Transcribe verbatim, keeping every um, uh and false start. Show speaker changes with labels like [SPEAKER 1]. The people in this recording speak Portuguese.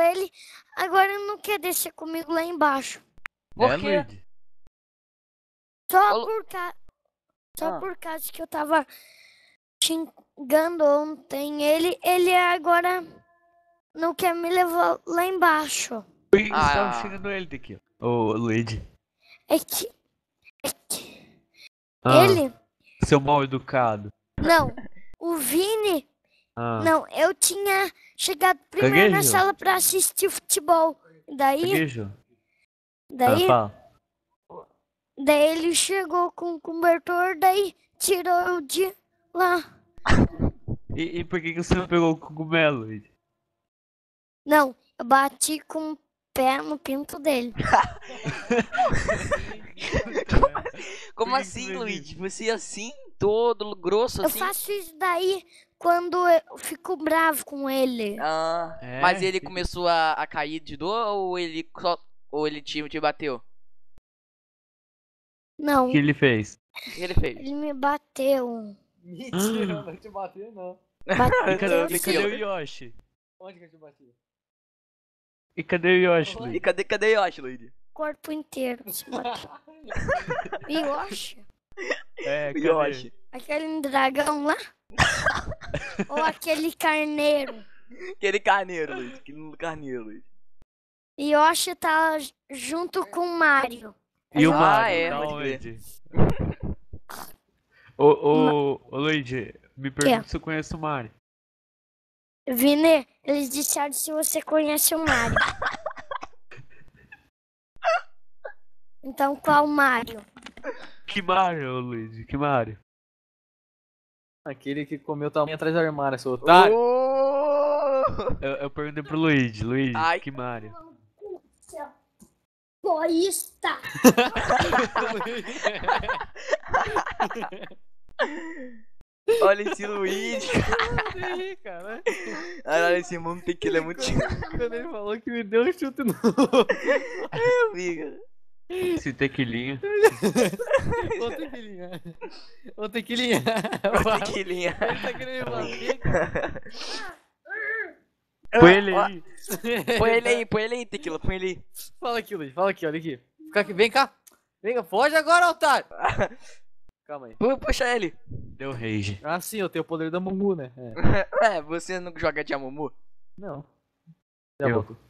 [SPEAKER 1] ele agora não quer descer comigo lá embaixo.
[SPEAKER 2] Por
[SPEAKER 3] É,
[SPEAKER 2] quê?
[SPEAKER 3] Luigi?
[SPEAKER 1] Só
[SPEAKER 2] Ô, Lu-
[SPEAKER 1] por causa. Só
[SPEAKER 2] Ah.
[SPEAKER 1] por causa que eu tava xingando ontem ele, ele agora não quer me levar lá embaixo.
[SPEAKER 3] Por que você tava
[SPEAKER 2] Ah,
[SPEAKER 3] xingando ele daqui, ó? Ô, Luigi.
[SPEAKER 1] É que, é que
[SPEAKER 3] Ah,
[SPEAKER 1] ele.
[SPEAKER 3] seu mal educado.
[SPEAKER 1] Não, o Vini.
[SPEAKER 3] Ah,
[SPEAKER 1] Não, eu tinha chegado primeiro na
[SPEAKER 3] Caguejo?
[SPEAKER 1] sala pra assistir futebol. Daí,
[SPEAKER 3] Caguejo. Ah,
[SPEAKER 1] daí,
[SPEAKER 3] fala.
[SPEAKER 1] daí ele chegou com o cobertor, daí tirou eu de lá.
[SPEAKER 3] E, e por que que você não pegou o cogumelo, Luigi?
[SPEAKER 1] Não, eu bati com o pé no pinto dele.
[SPEAKER 2] como
[SPEAKER 3] Por que que
[SPEAKER 2] assim,
[SPEAKER 3] você fez
[SPEAKER 2] Luigi?
[SPEAKER 3] isso?
[SPEAKER 2] Você é assim, todo grosso
[SPEAKER 1] Eu
[SPEAKER 2] assim?
[SPEAKER 1] faço isso daí quando eu fico bravo com ele.
[SPEAKER 2] Ah,
[SPEAKER 3] É?
[SPEAKER 2] mas ele começou a, a cair de dor ou ele só, ou ele te, te bateu? O
[SPEAKER 1] Não,
[SPEAKER 3] O que ele fez?
[SPEAKER 2] que ele fez?
[SPEAKER 1] ele me bateu.
[SPEAKER 4] Mentira, não te bateu não.
[SPEAKER 3] E
[SPEAKER 1] Bateu
[SPEAKER 3] cadê, e
[SPEAKER 1] sim.
[SPEAKER 3] cadê o Yoshi?
[SPEAKER 4] Onde que eu te bati?
[SPEAKER 3] E cadê o Yoshi,
[SPEAKER 2] E
[SPEAKER 3] Luigi?
[SPEAKER 2] cadê, cadê Yoshi, Luigi?
[SPEAKER 1] Corpo inteiro. se bateu. Yoshi?
[SPEAKER 3] É, cadê?
[SPEAKER 2] Yoshi.
[SPEAKER 1] Aquele dragão lá? Ou aquele carneiro?
[SPEAKER 2] Aquele carneiro, Luigi. Aquele carneiro, Luigi.
[SPEAKER 1] Yoshi tá junto com o Mario.
[SPEAKER 3] E o
[SPEAKER 2] Ah,
[SPEAKER 3] Mario,
[SPEAKER 2] é,
[SPEAKER 3] da
[SPEAKER 2] pode crer.
[SPEAKER 3] onde? Ô, ô, ô, Luigi, me pergunta se eu conheço o Mario.
[SPEAKER 1] Vini, eles disseram se você conhece o Mario. Então qual Mario?
[SPEAKER 3] Que Mario, ô, Luigi? Que Mario?
[SPEAKER 4] Aquele que comeu tamanho atrás do armário, seu otário.
[SPEAKER 2] Oh!
[SPEAKER 3] Eu, eu perguntei pro Luigi, Luigi,
[SPEAKER 2] Ai.
[SPEAKER 3] que Mario?
[SPEAKER 1] Boísta!
[SPEAKER 2] Olha esse Luigi.
[SPEAKER 4] Aí, cara.
[SPEAKER 2] Caralho, esse mundo tem que ele é muito
[SPEAKER 4] Quando ele falou que me deu um chute no
[SPEAKER 2] amiga.
[SPEAKER 3] Esse tequilinha.
[SPEAKER 4] Ô, tequilinha. Ô, tequilinha.
[SPEAKER 2] Tequilinha.
[SPEAKER 4] Ele tá querendo me bater, cara.
[SPEAKER 3] Põe ele aí.
[SPEAKER 2] Põe ele aí, põe ele aí, Tequila, põe ele aí.
[SPEAKER 4] Fala aqui, Luiz. Fala aqui, olha aqui. Fica aqui. Vem cá. Vem cá. Foge agora, otário. Calma aí.
[SPEAKER 2] Pu- Puxa ele.
[SPEAKER 3] Deu rage.
[SPEAKER 4] Ah, sim, eu tenho o poder da Mumu, né? É.
[SPEAKER 2] É, você não joga de Amumu?
[SPEAKER 4] Não. Já
[SPEAKER 3] Eu.
[SPEAKER 4] volto.